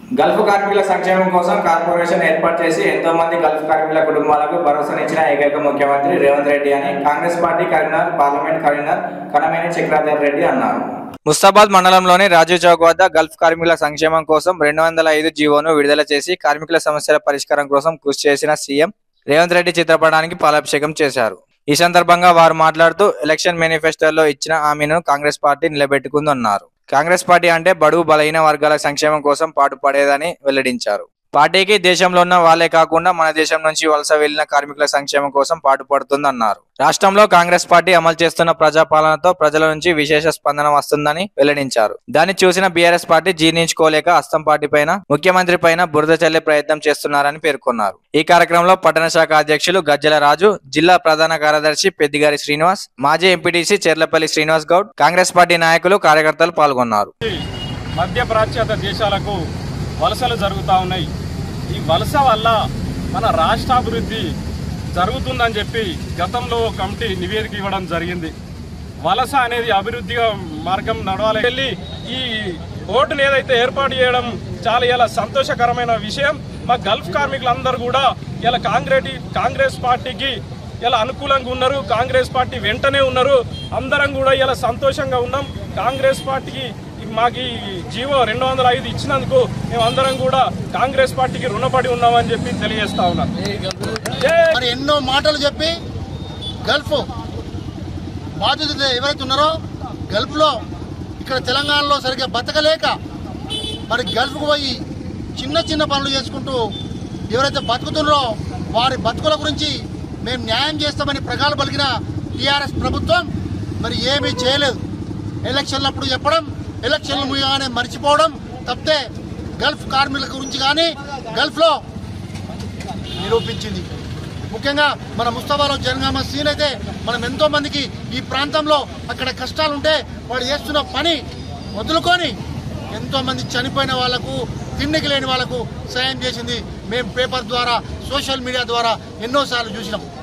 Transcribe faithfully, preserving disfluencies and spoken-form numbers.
Gulf కార్మికుల సంక్షేమం కోసం కార్పొరేషన్ ఏర్పాటు చేసి ఎంతో మంది గల్ఫ్ కార్మికుల కుటుంబాలకు భరోసానిచ్చిన ఏకైక ముఖ్యమంత్రి రేవంత్ రెడ్డి అని Congress party Karimnagar parliament convener Kanameni Chakradhar Reddy అన్నారు. ముస్తాబాద్ మండలంలోని రాజీవ్ చౌక్ వద్ద గల్ఫ్ కార్మికుల సంక్షేమం కోసం రెండు వందల ఐదు జీవోను విడుదల చేసి కార్మికుల సమస్యల పరిష్కారం కోసం కృషి చేసిన సీఎం రేవంత్ రెడ్డి చిత్రపటానికి పాలాభిషేకం చేశారు. ఈ సందర్భంగా వారు మాట్లాడుతూ ఎలక్షన్ మేనిఫెస్టోలో ఇచ్చిన హామీలను కాంగ్రెస్ పార్టీ నిలబెట్టుకుందన్నారు. కాంగ్రెస్ పార్టీ అంటే బడుగు బలహీన వర్గాల సంక్షేమం కోసం పాటుపడేదని వెల్లడించారు. పార్టీకి దేశంలో ఉన్న వాళ్లే కాకుండా మన దేశం నుంచి వలస వెళ్లిన కార్మికుల సంక్షేమం కోసం పాటుపడుతుందన్నారు. రాష్ట్రంలో కాంగ్రెస్ పార్టీ అమలు చేస్తున్న ప్రజాపాలనతో ప్రజల నుంచి విశేష స్పందన వస్తుందని వెల్లడించారు. దాన్ని చూసిన బీఆర్ఎస్ పార్టీ జీర్ణించుకోలేక హస్తం పార్టీ పైన ముఖ్యమంత్రి పైన బురద చల్లే ప్రయత్నం చేస్తున్నారని పేర్కొన్నారు. ఈ కార్యక్రమంలో పట్టణ శాఖ అధ్యక్షులు గజ్జల రాజు, జిల్లా ప్రధాన కార్యదర్శి పెద్దిగారి శ్రీనివాస్, మాజీ ఎంపీటీసీ చెర్లపల్లి శ్రీనివాస్ గౌడ్, కాంగ్రెస్ పార్టీ నాయకులు కార్యకర్తలు పాల్గొన్నారు. మధ్య ప్రాచ్యాత దేశాలకు వలసలు జరుగుతూ ఉన్నాయి. ఈ వలస వల్ల మన రాష్ట్రాభివృద్ధి జరుగుతుందని చెప్పి గతంలో కమిటీ నివేదిక ఇవ్వడం జరిగింది. వలస అనేది అభివృద్ధిగా మార్గం నడవాలి. వెళ్ళి ఈ ఓటును ఏదైతే ఏర్పాటు చేయడం చాలా ఇలా సంతోషకరమైన విషయం. మా గల్ఫ్ కార్మికులందరూ కూడా ఇలా కాంగ్రెస్ కాంగ్రెస్ పార్టీకి ఇలా అనుకూలంగా ఉన్నారు. కాంగ్రెస్ పార్టీ వెంటనే ఉన్నారు. అందరం కూడా ఇలా సంతోషంగా ఉన్నాం. కాంగ్రెస్ పార్టీకి మాకు ఈ జీవో రెండు వందల ఐదు ఇచ్చినందుకు మేమందరం కూడా కాంగ్రెస్ పార్టీకి రుణపడి ఉన్నామని చెప్పి తెలియజేస్తా ఉన్నాం. మరి ఎన్నో మాటలు చెప్పి గల్ఫ్ బాధితులు ఎవరైతే ఉన్నారో గల్ఫ్లో ఇక్కడ తెలంగాణలో సరిగ్గా బతకలేక మరి గల్ఫ్కు పోయి చిన్న చిన్న పనులు చేసుకుంటూ ఎవరైతే బతుకుతున్నారో వారి బతుకుల గురించి మేము న్యాయం చేస్తామని ప్రగాలు పలికిన టీఆర్ఎస్ ప్రభుత్వం మరి ఏమీ చేయలేదు. ఎలక్షన్లప్పుడు చెప్పడం, ఎలక్షన్లు ముగియగానే మర్చిపోవడం తప్పితే గల్ఫ్ కార్మికుల గురించి కానీ గల్ఫ్లో నిరూపించింది. ముఖ్యంగా మన ముస్తాబాలో జనగామ సీన్ అయితే మనం ఎంతో మందికి ఈ ప్రాంతంలో అక్కడ కష్టాలుంటే వాడు చేస్తున్న పని వదులుకొని ఎంతో మంది చనిపోయిన వాళ్లకు, తిండికి లేని వాళ్లకు సాయం చేసింది మేము పేపర్ ద్వారా, సోషల్ మీడియా ద్వారా ఎన్నోసార్లు చూసినాం.